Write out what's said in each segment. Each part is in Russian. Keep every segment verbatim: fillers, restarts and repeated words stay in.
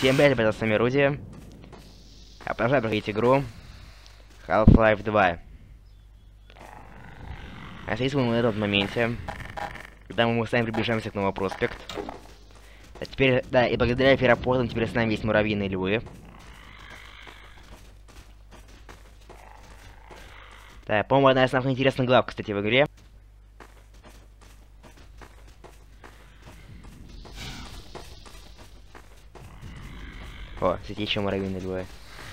Всем привет, это с вами Руди. Я продолжаю проходить игру Half-Life два. А здесь мы на этом моменте, когда мы сами приближаемся к Новому проспект. А теперь, да, и благодаря ферропортам теперь с нами есть муравьиные львы. Да, по-моему, одна из самых интересных глав, кстати, в игре. О, кстати, еще муравьиные львы.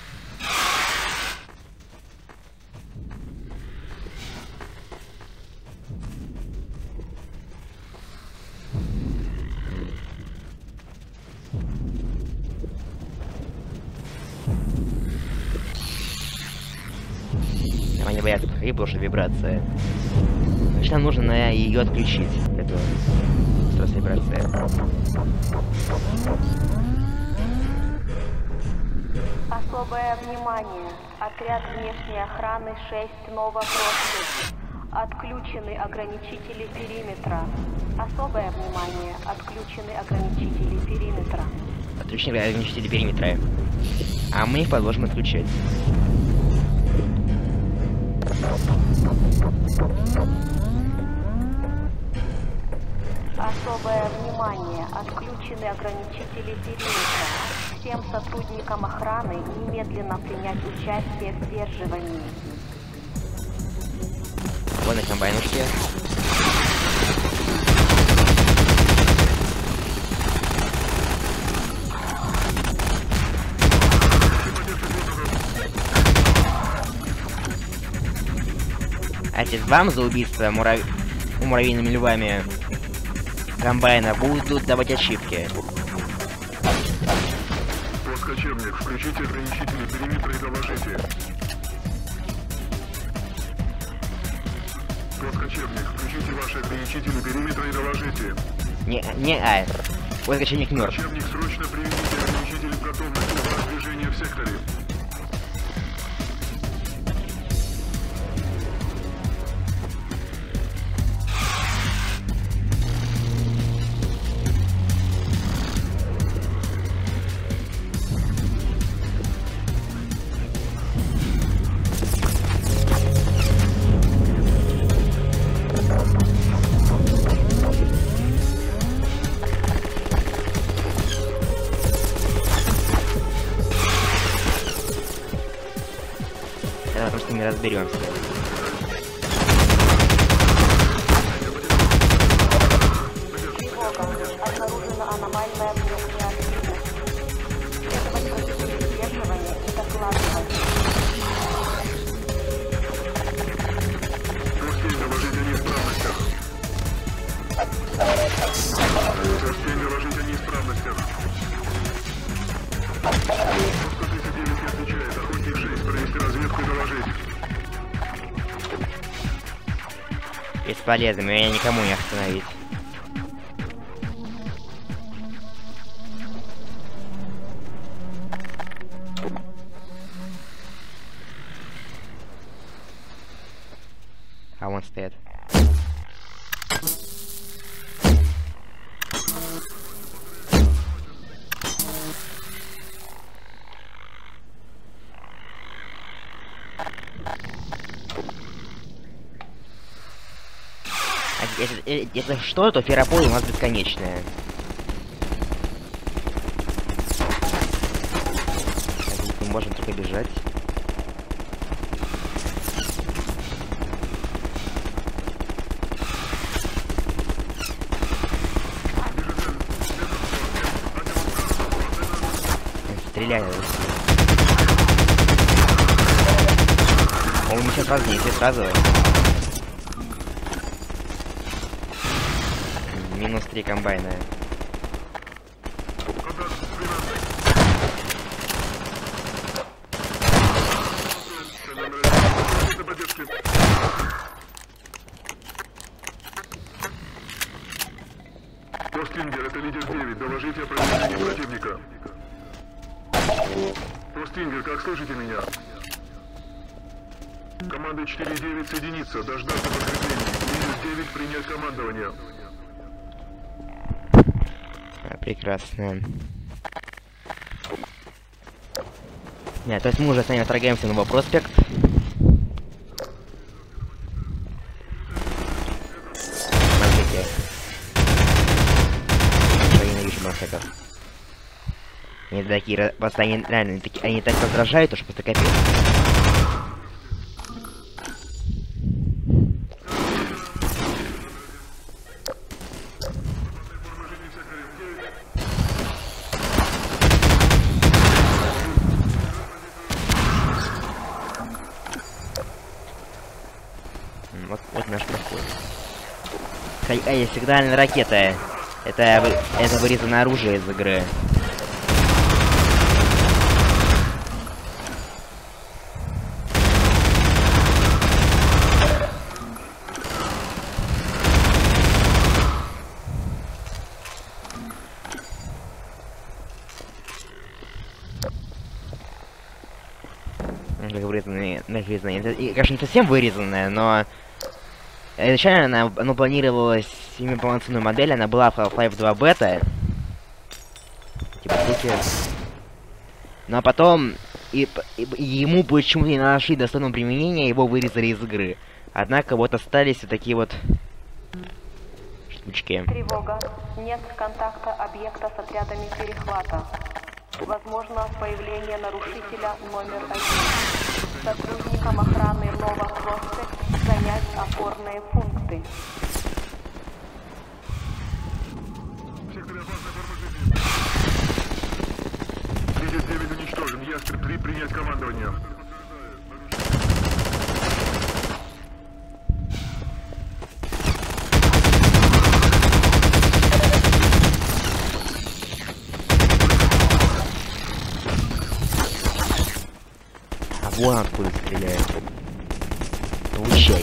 Они боятся проходить, потому что вибрация. Значит, нам нужно на ее отключить. Эту просто вибрация. Особое внимание. Отряд внешней охраны шесть Новопроспект. Отключены ограничители периметра. Особое внимание. Отключены ограничители периметра. Отключены ограничители периметра. А мы их продолжим отключать. Особое внимание. Отключены ограничители периметра. Всем сотрудникам охраны немедленно принять участие в сдерживании. Вот на комбайнушке. Отец, вам за убийство мурав... муравьиными львами комбайна будут давать ачивки. Кочевник, включите ограничители периметра и доложите. Кочевник, включите ваши ограничители периметра и доложите. Не, не, а, кочевник мертв. Кочевник, срочно приведите ограничители в готовность для движения в секторе. Потому что мы разберемся. Тревога. Обнаружена аномальная внешняя активность. Следовать процедуре сдерживания и докладывать. Костей, доложите о неисправностях. Костей, доложите о неисправностях. сто тридцать девять не отвечает. Охотник шесть, провести разведку и доложить. Бесполезно, меня никому не остановить. А вон стоит. Если, если что, то феррополе у нас бесконечная. Мы можем только бежать. Стреляю. Он сейчас сразу не сразу. Минус три комбайна. Постингер, это лидер девять. Доложите о продвижении противника. Постингер, как слышите меня? Команда четыре девять соединиться, дождаться подкреплений. Минус девять принять командование. Прекрасно. Нет, то есть мы уже с нами вторгаемся в Новопроспект. Смотрите. Я ненавижу морфеков. Они такие, просто они реально, они, такие, они так раздражают, что просто капец. Вот, вот наш проход. Эй, сигнальная ракета. Это, это вырезанное оружие из игры. Как вырезанные, вырезанные. И, конечно, не совсем вырезанная, но изначально она, оно планировалось именно полноценную модель, она была в Half-Life два бета. Типа штуки. Но потом и, и, и ему почему-то не нашли достойного применения, его вырезали из игры. Однако вот остались вот такие вот штучки. Тревога. Нет контакта объекта с отрядами перехвата. Возможно появление нарушителя номер один. Сотрудникам охраны Новопроспект занять опорные пункты. Тридцать девять уничтожен. Ястреб три принять командование. Вон откуда стреляет. Получай.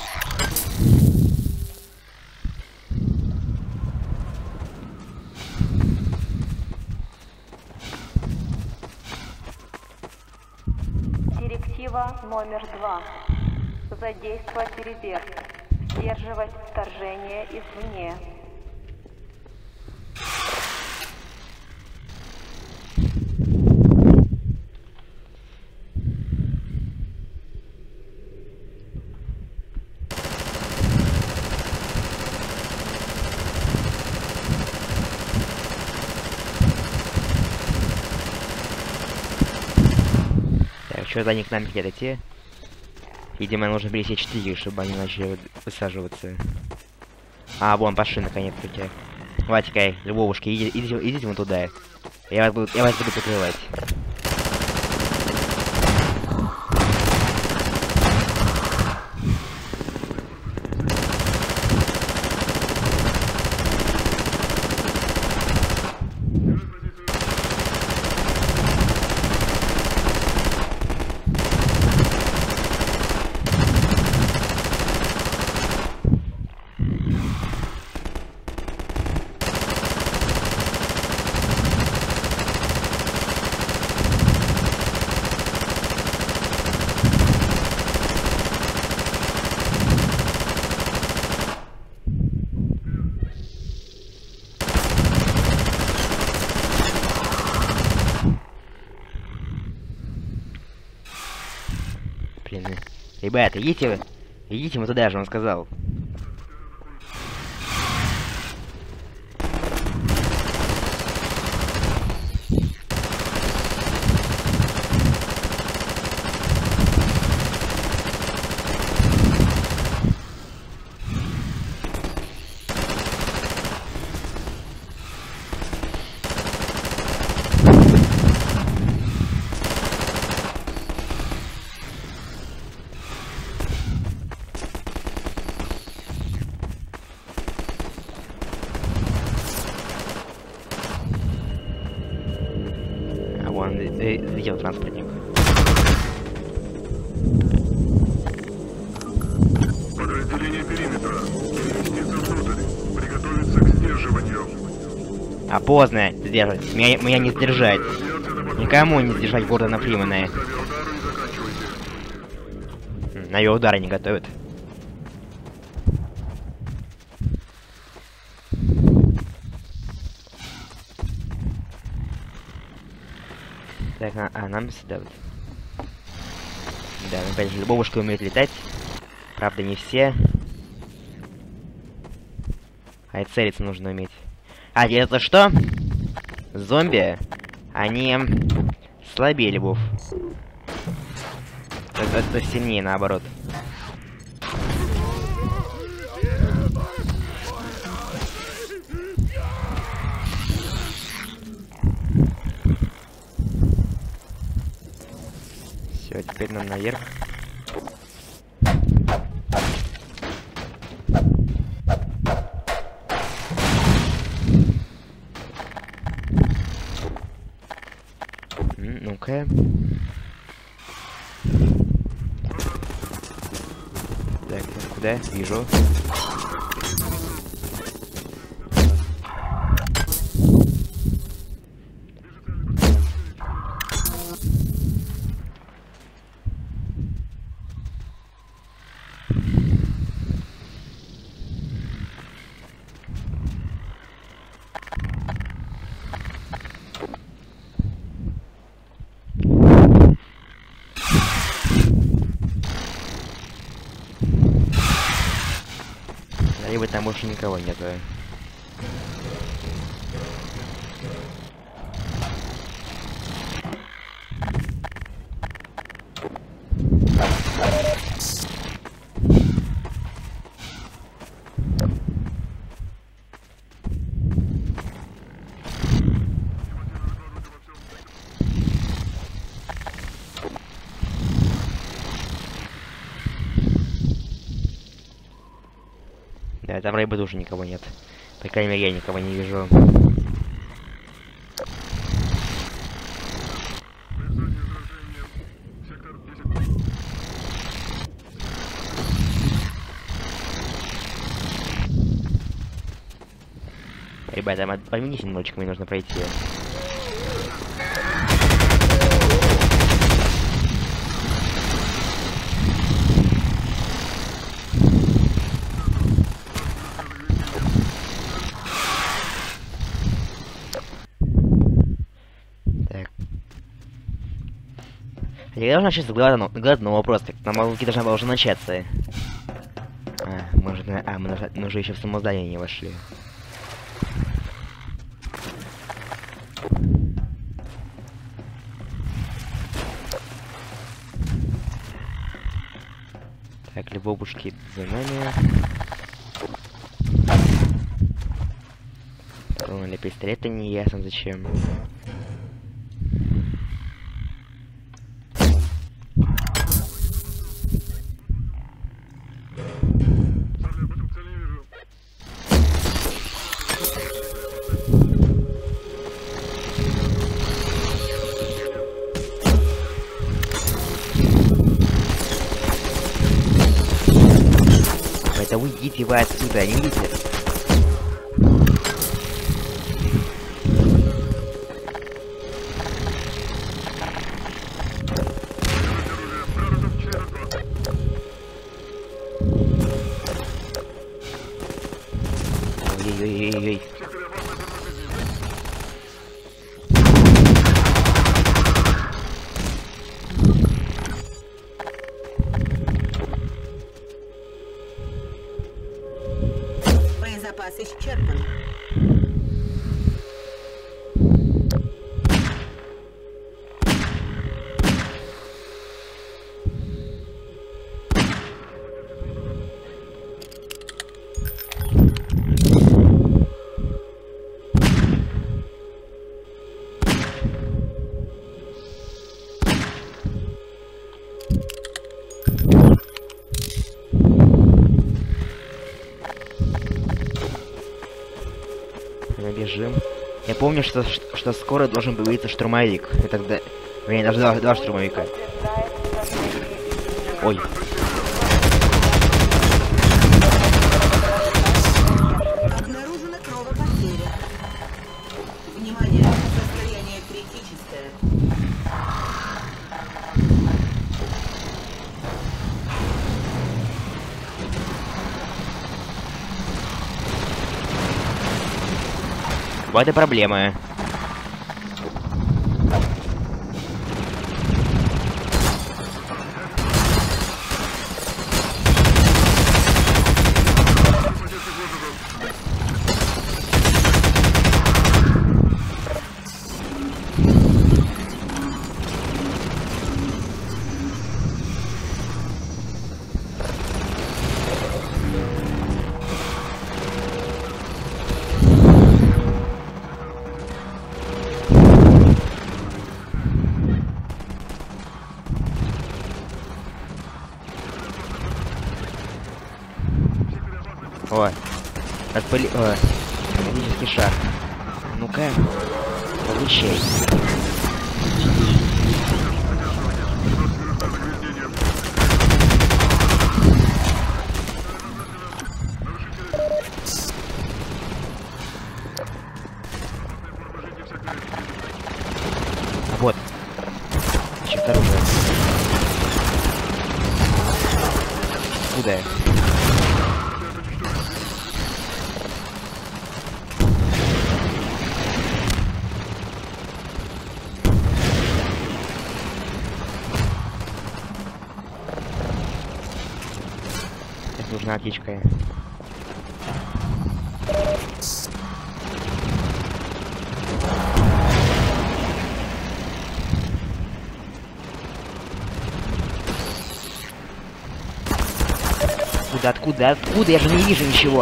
Директива номер два. Задействовать резерв. Сдерживать вторжение извне. Что-то они к нам хотят идти. Видимо, нужно пересечь четыре, чтобы они начали высаживаться. А, вон, пошли наконец-таки. Давайте-ка, львовушки, идите, идите, идите вон туда. Я вас буду, я вас буду прикрывать. Блин, ребята, идите вы, идите мы туда же, он сказал. Вон, видел транспортник. Подразделение периметра. Переместиться внутрь. Приготовиться к сдерживанию. А поздно сдержать. Меня, меня не сдержать. Никому не сдержать Гордона Фримена. На авиаудары не готовят. Так, а, а нам сюда вот. Да, опять же, бабушки умеют летать. Правда, не все. А и целиться нужно уметь. А, это что? Зомби, они слабее львов. Это, это сильнее, наоборот. Все, теперь нам наверх. Ну-ка. Так, куда? Вижу. Либо там больше никого нету. Да, там рыбы тоже никого нет. По крайней мере, я никого не вижу. Ребята, помяните немножечко, мне нужно пройти. Я должна начать с главного, главного вопроса. Нам молоки должна была уже начаться. А, может, а мы, мы уже еще в само здание не вошли. Так, львобушки за нами. Для пистолета не ясно зачем. Да уйдите вы отсюда, не видите? Ой-ой-ой-ой-ой. Боезапас исчерпан. Бежим. Я помню, что, что, что скоро должен появиться штурмовик. И тогда... Вернее, даже два, два штурмовика. Ой. Обнаружена кровопотеря. Внимание, состояние критическое. Вот и проблемы. О, отпыли... О, магический шар. Ну-ка, получай. Вот. Еще оружие. Куда? Это нужна аптечка. Откуда, откуда, откуда? Я же не вижу ничего.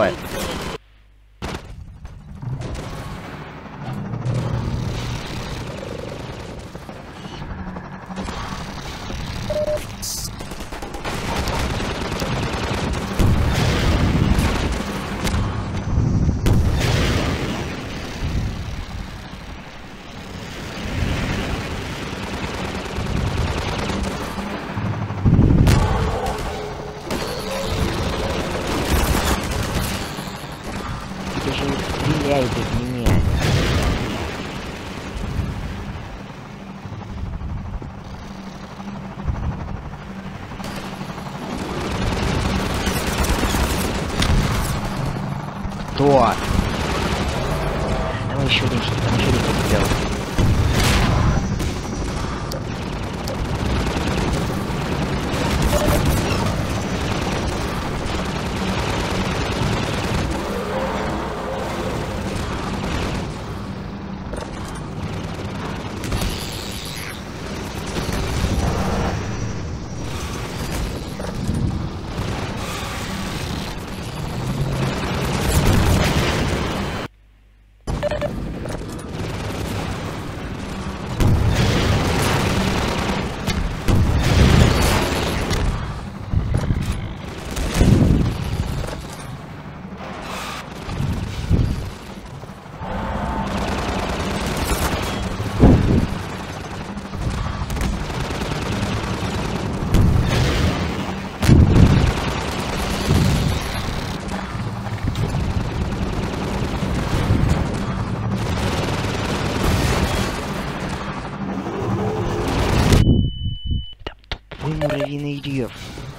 Стреляйте в меня. Кто? Давай еще один, там еще один сделал. Муравьиный рев.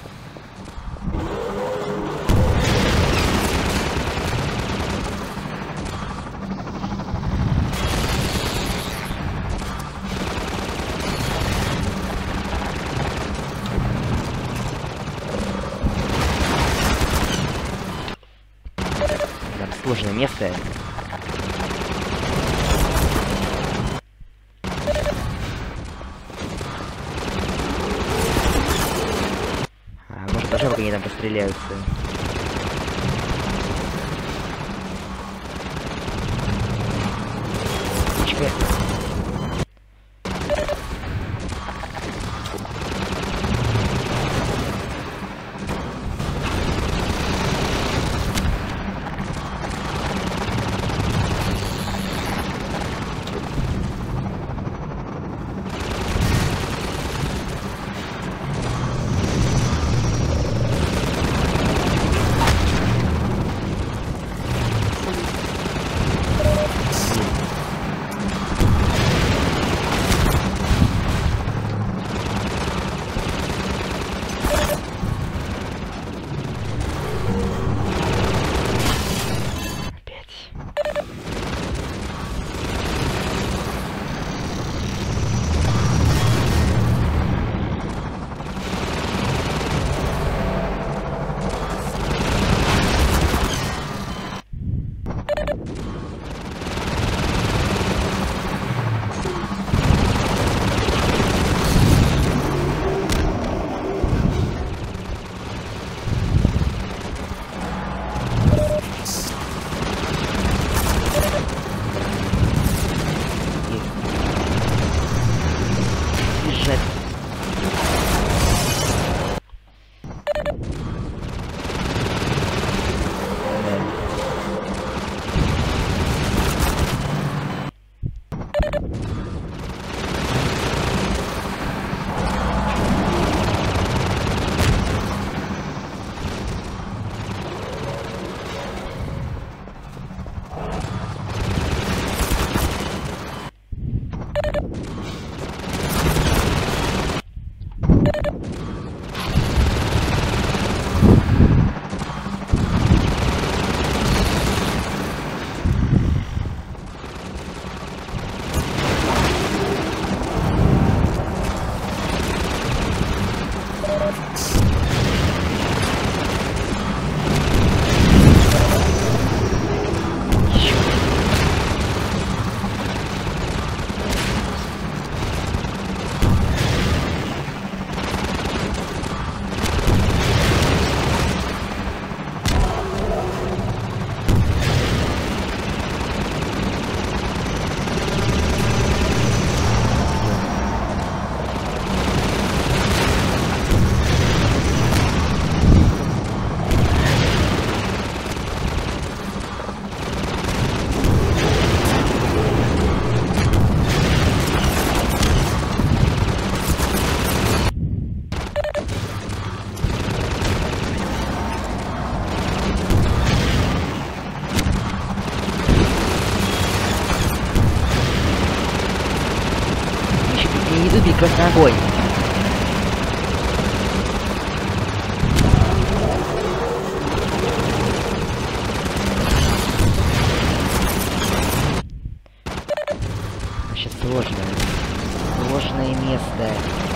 Там сложное место. Даже пока они там постреляются. Птичка. тупик, красный огонь. Вообще сложное. Сложное место.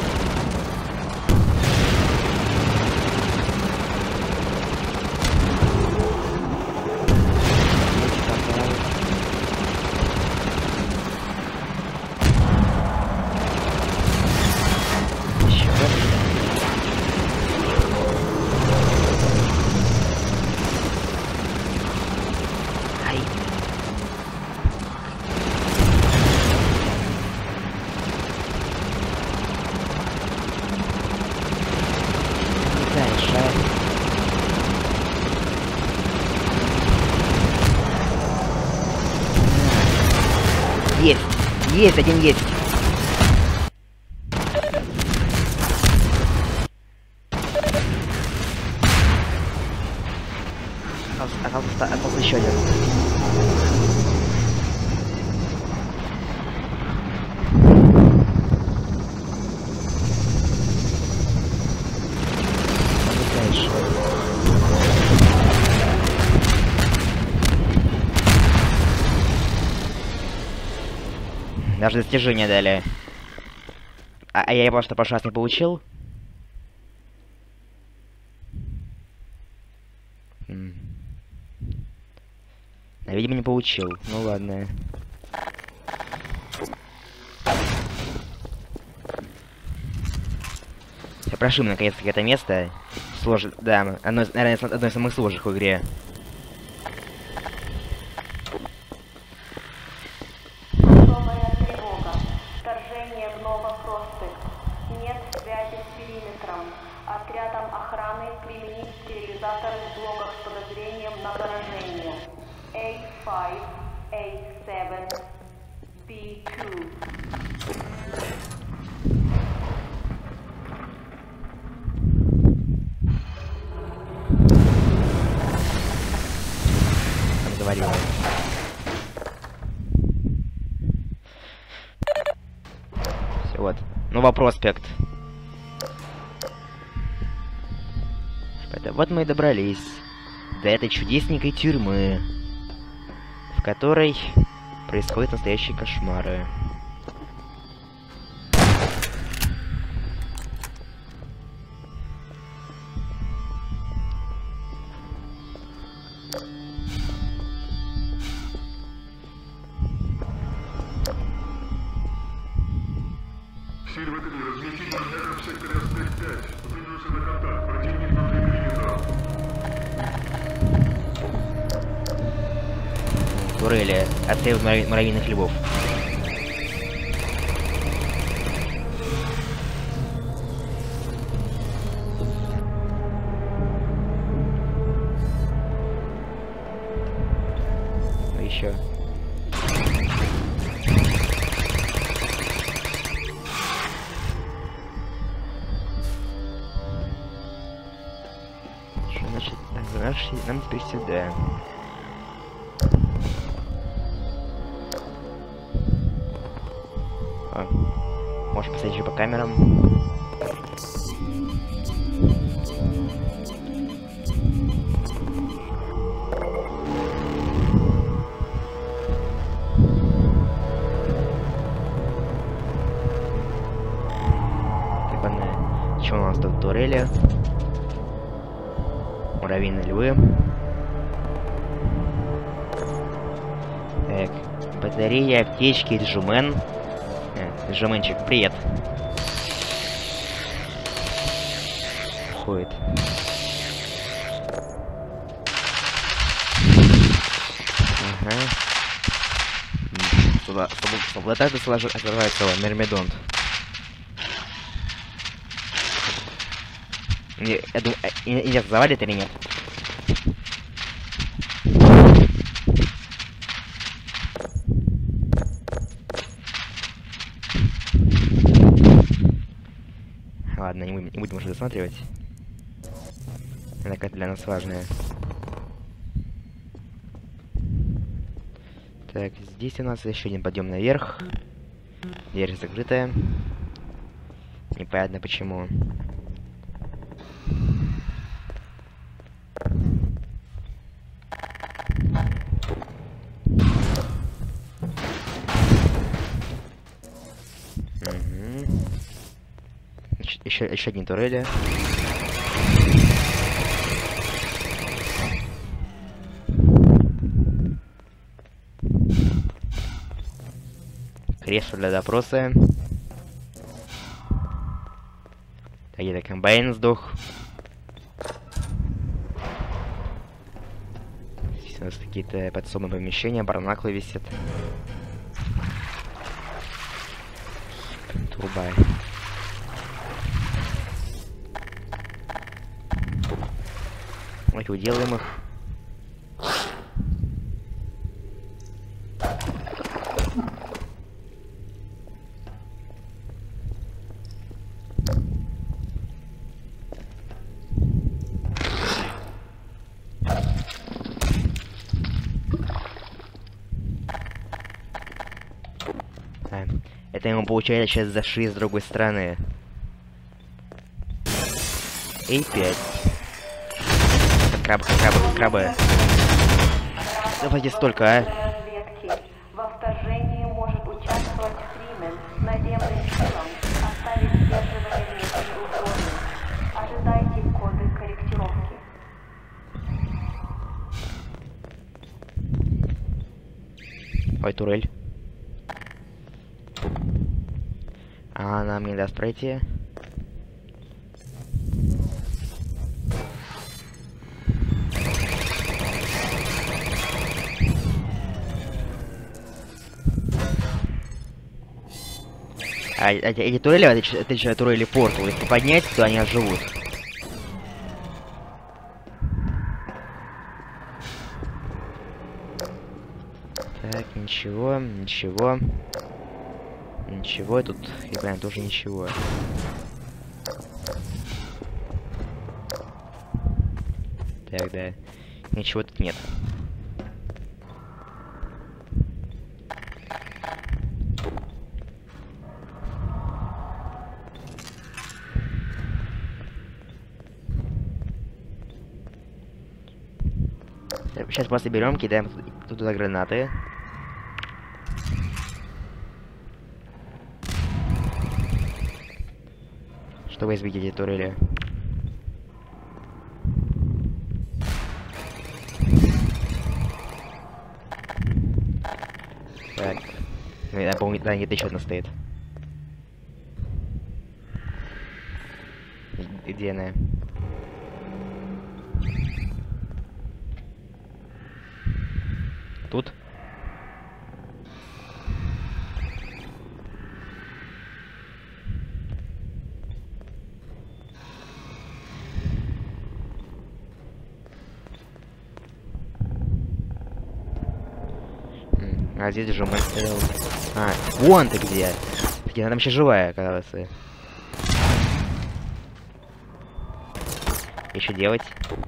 Есть! Есть! Один есть! Остался, остался еще один. Даже достижения дали. А, а я просто в прошлый раз не получил. М. А, видимо, не получил. Ну ладно. Я прошим наконец-таки это место. Сложно. Да, одно, наверное, одно из самых сложных в игре. Все, вот. Новый проспект. Вот мы и добрались до этой чудесненькой тюрьмы, в которой происходят настоящие кошмары. Турели отстрел муравьиных львов. Ну еще. Что значит? Так, значит, нам теперь сюда. О, можешь посмотреть еще по камерам. Так, ладно. Что у нас тут? Турели. Муравьиные львы. Так. Батарея, аптечки, джумен. Жаменчик, привет. Ходит. Ага. Соблатать открывается Мермидонт. Я думаю, интересно, завалит или нет? Ладно, не будем, не будем уже досматривать. Это какая-то для нас важная. Так, здесь у нас еще один подъем наверх. Дверь закрытая. Непонятно почему. Угу. Еще, еще одни турели. Кресло для допроса. Так, где-то комбайн сдох. Здесь у нас какие-то подсобные помещения, барнаклы висят. Труба. Давайте уделаем их. Это ему получается сейчас зашли с другой стороны. И пять. Крабы, крабы, крабы. Давайте столько, а. Разведки. Во вторжении может участвовать Фримен. Наземным силам оставить сдерживание внешней угрозы. Ожидайте коды корректировки. Ой, турель. А нам не даст пройти. А эти, эти турели, это, это еще турели портал. Если поднять, то они оживут. Так, ничего, ничего. Ничего, тут, и прям тоже ничего. Так, да. Ничего тут нет. Сейчас просто берем, кидаем туда гранаты. Чтобы избить эти турели. Так. Я помню, да, где-то еще одна стоит. Где она? Тут? А здесь же мы... А, вон ты где! Она там еще живая, оказывается. И что делать?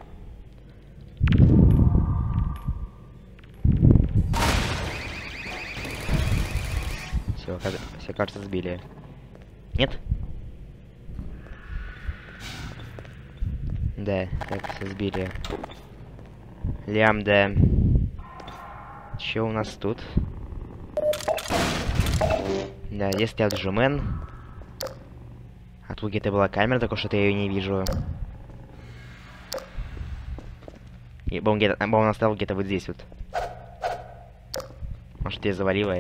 Все, все, кажется, сбили. Нет? Да, так, все сбили. Лямда. Что у нас тут? Да, здесь стоял Джумен. А тут где-то была камера, только что-то я ее не вижу. И он где-то, он остался где-то вот здесь вот. Может, я завалила?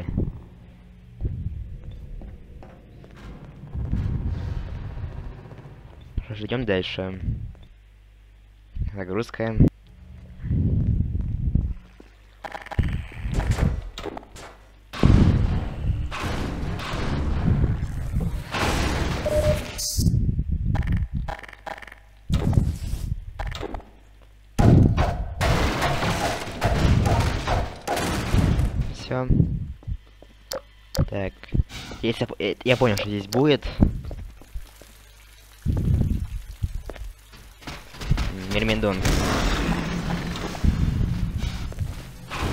Идем дальше. Загрузка. Все. Так. Если я, я понял, что здесь будет. Мирмидон.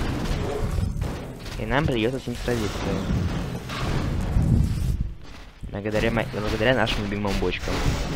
И нам придется с ним сразиться. Благодаря, мо- благодаря нашим любимым бочкам.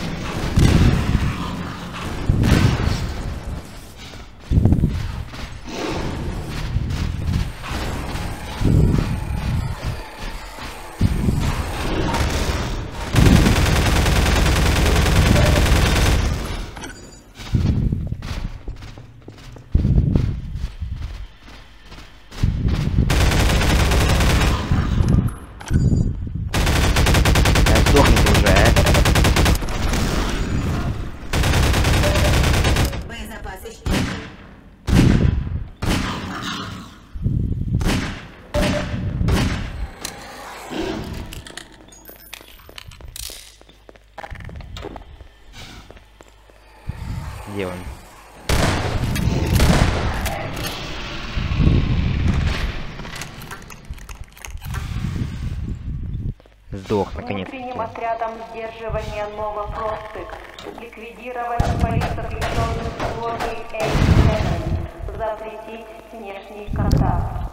Сдохните уже, а? Боезапас исчерпан. Где он? Сдох, наконец. Внутренним отрядом сдерживания Новопростык ликвидировать политзаключенных условий Эй семь. Запретить внешний контакт.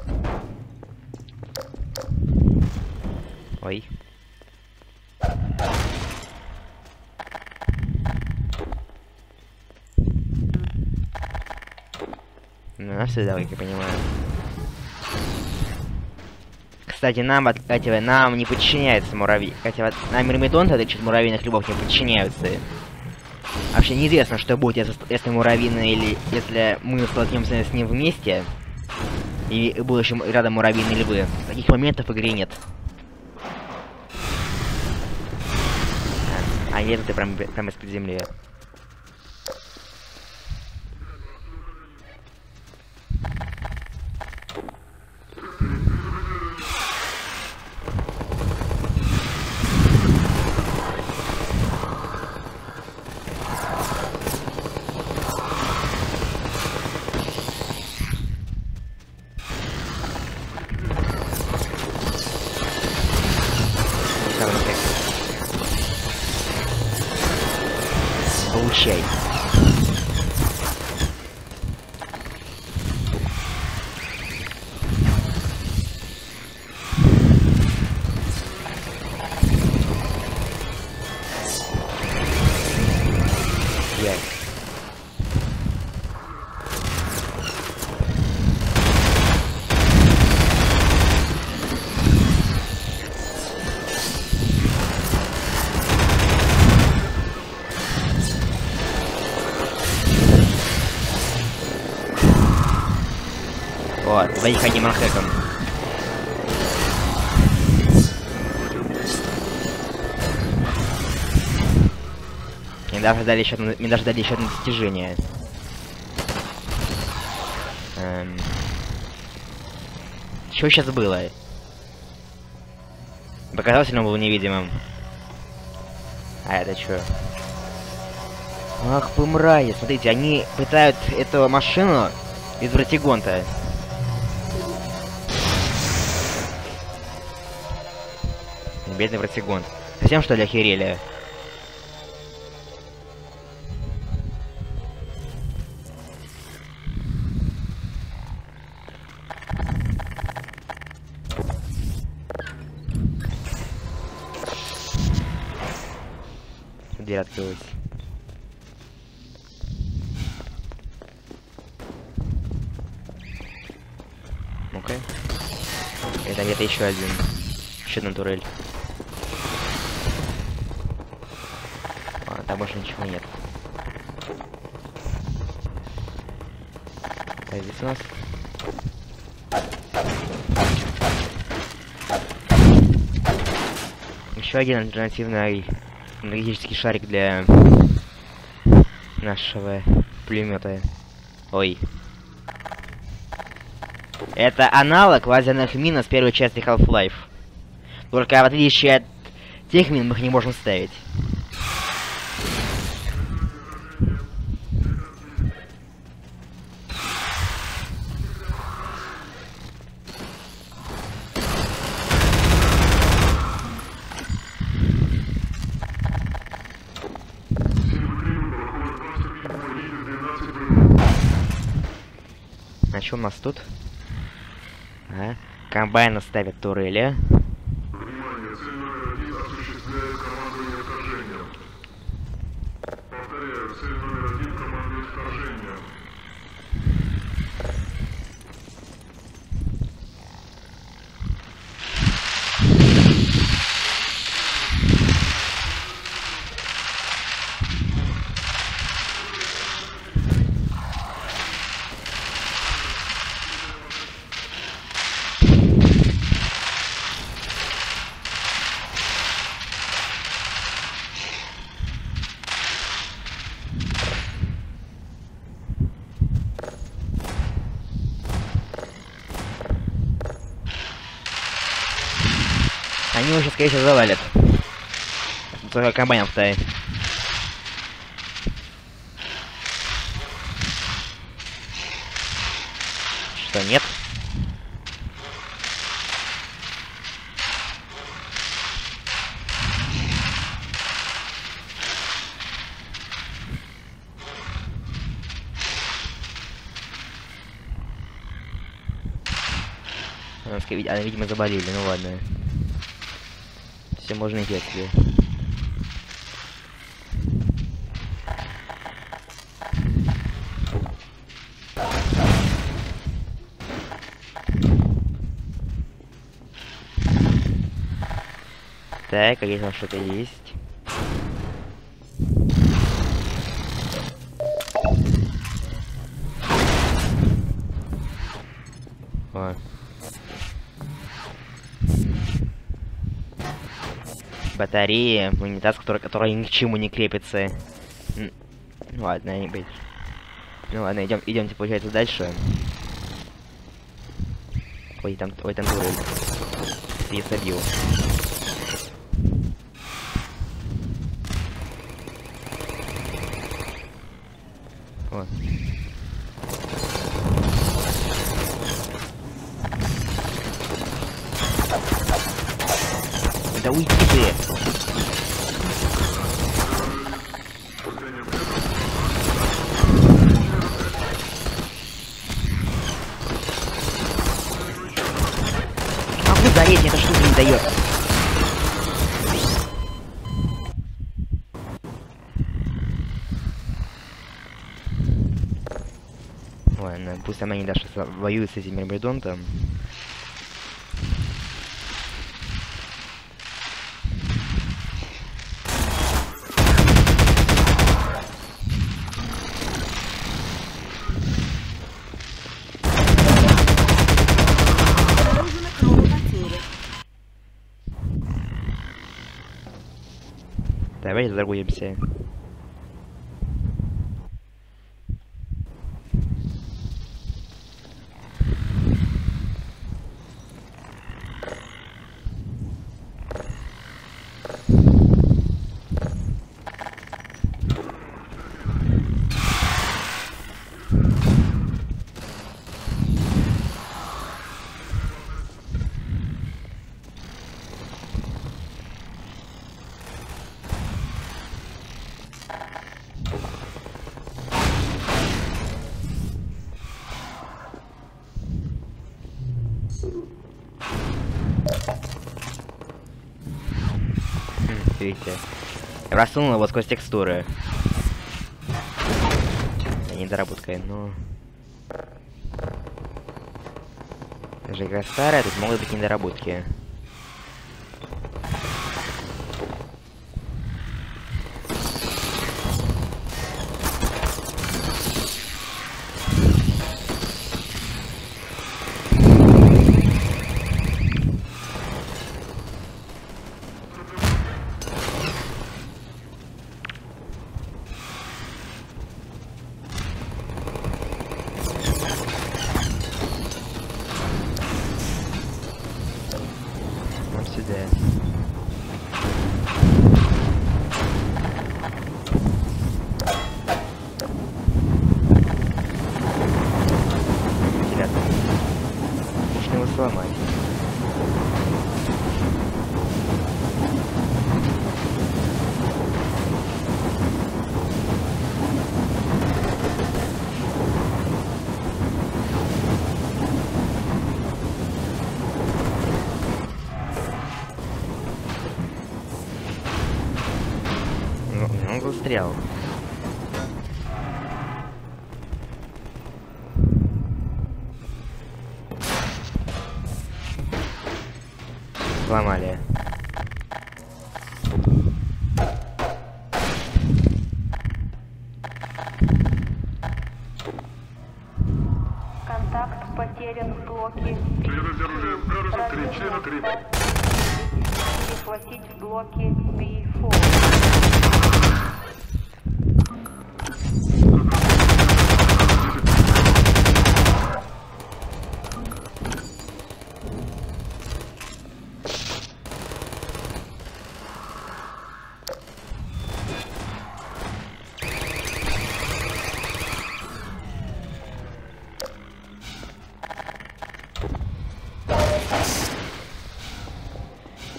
Ой. Ну, нас сюда, как я понимаю. Кстати, нам, от- кстати, нам не подчиняется муравей. Кстати, вот нам мирмидонты, это чуть муравьиных любов не подчиняются. Вообще неизвестно, что будет, если, если муравьиный или если мы столкнемся с ним вместе. И в будущем рядом муравьиные львы. Таких моментов в игре нет. А, а нет, это прям, прям из-под земли. Получай. Я. Вот, двоих одним анхэком. Мне даже дали еще одно, мне даже дали еще одно достижение. Эм... Что сейчас было? Показалось, он был невидимым. А это что? Ах вы мрази, смотрите, они пытают эту машину из Вратигонта. Бедный Вратигонт. Совсем что ли охерели? Дверь открылась. Ну-ка. Это где-то еще один. Еще одна турель. А, там больше ничего нет. А здесь у нас... Еще один альтернативный энергетический шарик для нашего пулемета. Ой. Это аналог лазерных мин с первой части Half-Life. Только в отличие от тех мин мы их не можем ставить. А что у нас тут? А? Комбайны ставят турели. Внимание, цель номер один Они уже, скорее всего, завалят. Только комбайнов-то. Что, нет? Она, видимо, заболели, ну ладно. Все, можно идти отсюда. Так, а здесь у нас что-то есть. О. Батарея, унитаз, который, который ни к чему не крепится. Н ну ладно, не быть. Ну ладно, идем, идемте, получается, дальше. Ой, там, ой, там турель. Я собил. О. Да уйди ты! Могу зареть, эта штука не дает. Ладно, пусть она не даст воюет с этим мирбидонтом. Давайте заторгуемся. Видите, рассунул его сквозь текстуры. Недоработка, но... Даже игра старая, тут могут быть недоработки. Сломать. Ну, он застрял. Сломали. Контакт потерян в блоке. Следует оружие. Оружие три, члена три. Перехватить в блоке би четыре.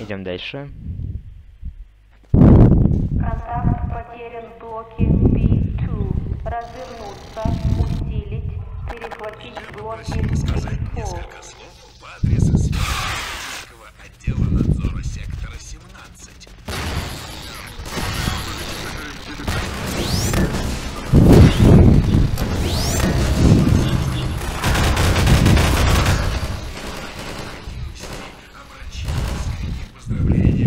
Идем дальше. Контакт потерян в блоке би два. Развернуться, усилить, перехватить блоки би четыре. По адресу сверхъестественного отдела надзора сектора семнадцать. Поздравления.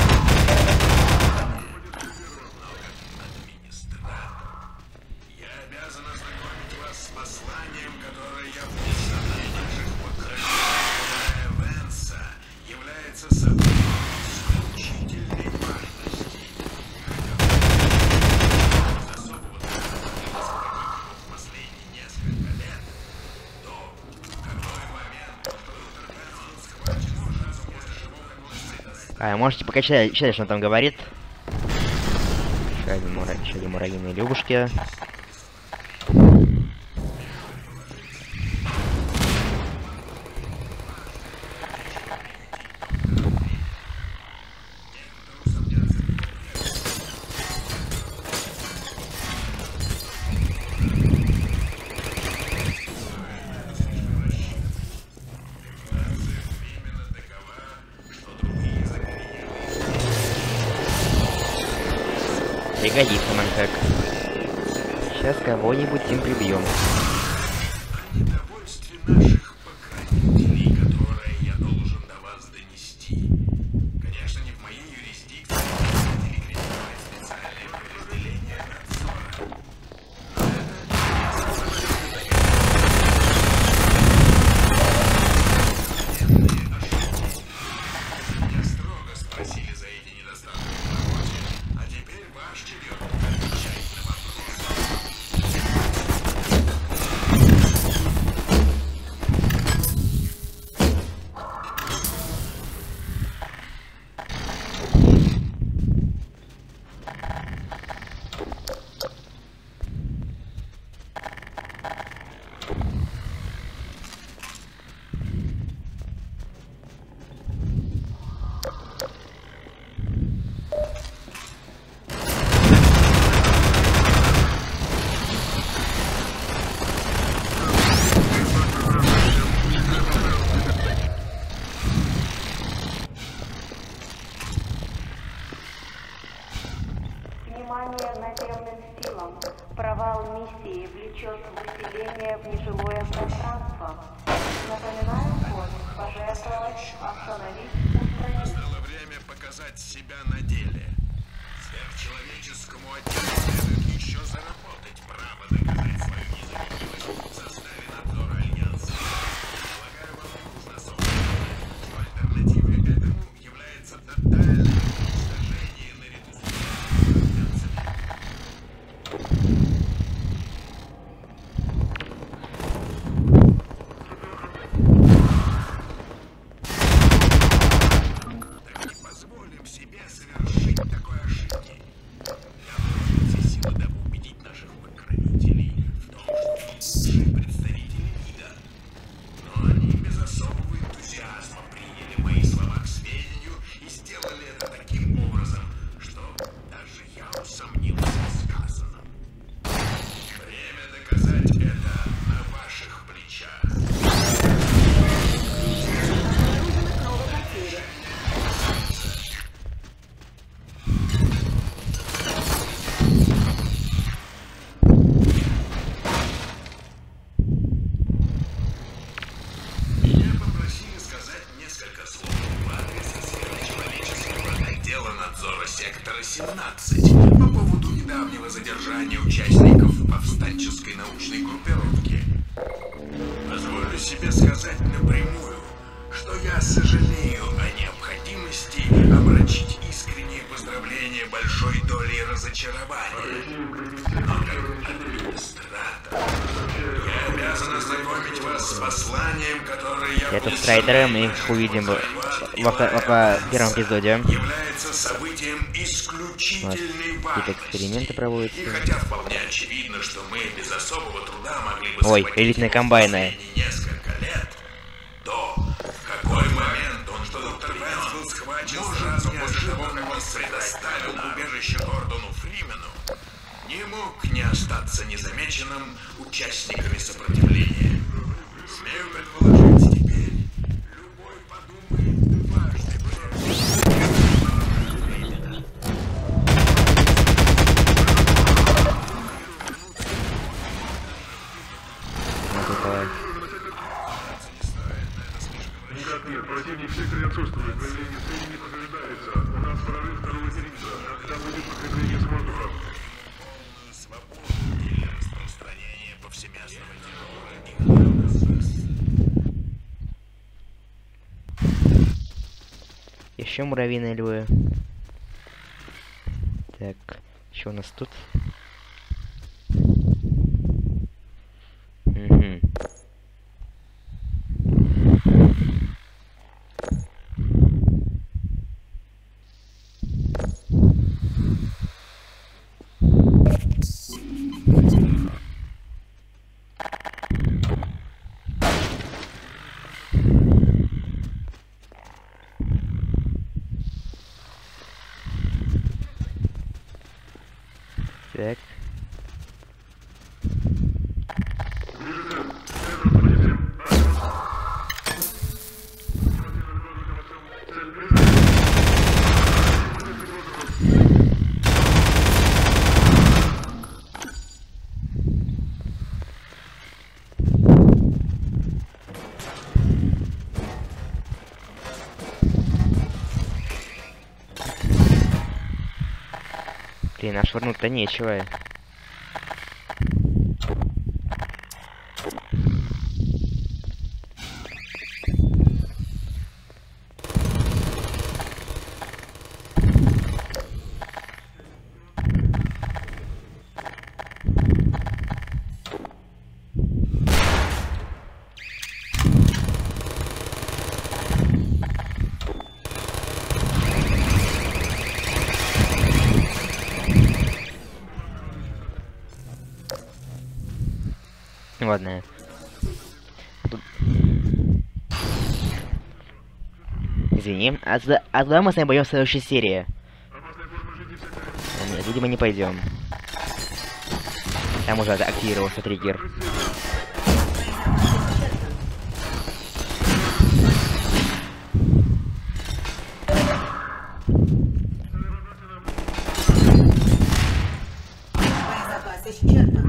Администратор. Я обязан ознакомить вас с посланием, которое я внесу на наших покровителей. Венса является событием исключительной важности. Особого труда в последние несколько лет, то в какой момент доктор Венс схвачен ужасом после живого. А, можете пока читать, читать, что он там говорит. Еще один, мура... Еще один муравьиные лягушки. Пригодится нам как. Сейчас кого-нибудь им прибьем. О недовольстве наших покровителей, которое я должен до вас донести. Конечно, не в моей юрисдикции, или принимает специальное подразделение надзора. Меня строго спросили за эти недостатки в работе, а теперь ваш черед отвечать на вопрос. Внимание наземным силам. Провал миссии влечет выселение в нежилое пространство. Напоминаю код. Пожертвовать, остановить, устранить. Настало время показать себя на деле. Сверхчеловеческому отделу следует еще заработать право доказать свою независимость в составе надзора Альянса. Полагаю, вам не нужно особо знать, что альтернативой этому является тотальное уничтожение наряду с альянсами. Так не позволим себе совершить такой ошибки. Я вложил все силы, дабы убедить наших покровителей в том, что мы лучшие представители вида. Но они без особого энтузиазма приняли мои слова к сведению и сделали это таким образом, что даже я усомнился в сказанном. Время доказать это на ваших плечах. Меня попросили сказать несколько слов в адрес сверхчеловеческого отдела надзора сектора семнадцать по поводу недавнего задержания участников повстанческой научной группировки. Позволю себе сказать напрямую, что я сожалею о необходимости омрачить искренние поздравления большой долей разочарования. Но как администратор я обязан ознакомить вас с посланием, которое я Это внесу Страйдеры, мы на их увидим во, и во, во первом эпизоде. является событием исключительной Какие-то важности. эксперименты проводятся. И хотя вполне очевидно, что мы без особого труда могли бы Ой, схватить элитные его комбайны. в последние несколько лет, то в какой момент он, что доктор Венс был был схвачен сразу после того, как он предоставил убежище Гордону Фримену, не мог не остаться незамеченным участниками сопротивления. Смею предположить теперь, любой подумает, дважды Фримена. Никак нет, противник в секторе отсутствует, появление сведений подтверждается. У нас прорыв второго зеница, когда будет подкрепление с воздуха. Свободу или распространение повсеместного террора и хаоса. Еще муравьиные львы. Так, что у нас тут? Угу. Так. Блин, а швырнуть-то нечего. Ладно. Тут... Извини. А туда, а туда мы с вами пойдем в следующей серии. Нет, видимо, не пойдем. Там уже активировался триггер. Боезапас исчерпан.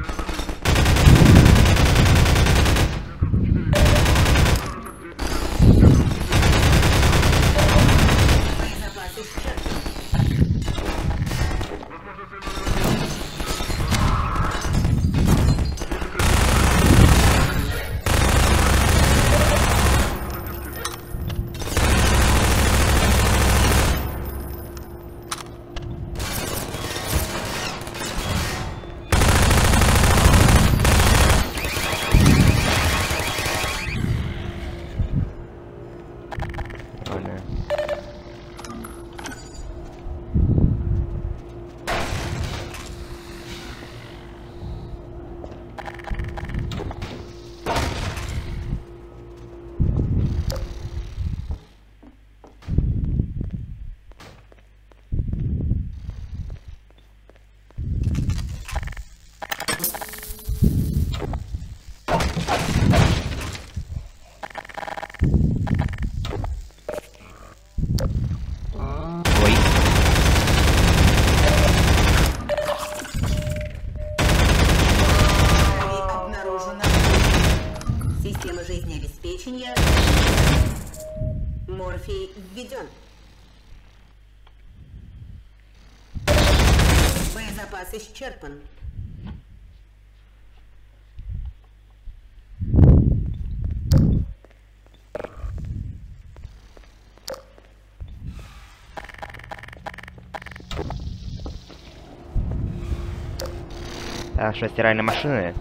Система жизнеобеспечения. Морфий введен. Боезапас исчерпан. А что, стиральные машины?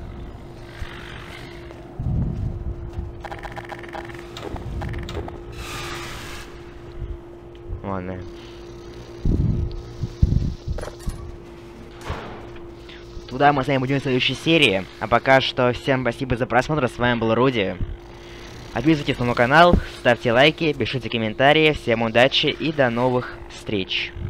Ладно. Туда мы с вами будем в следующей серии. А пока что всем спасибо за просмотр. С вами был Руди. Подписывайтесь на мой канал, ставьте лайки, пишите комментарии. Всем удачи и до новых встреч.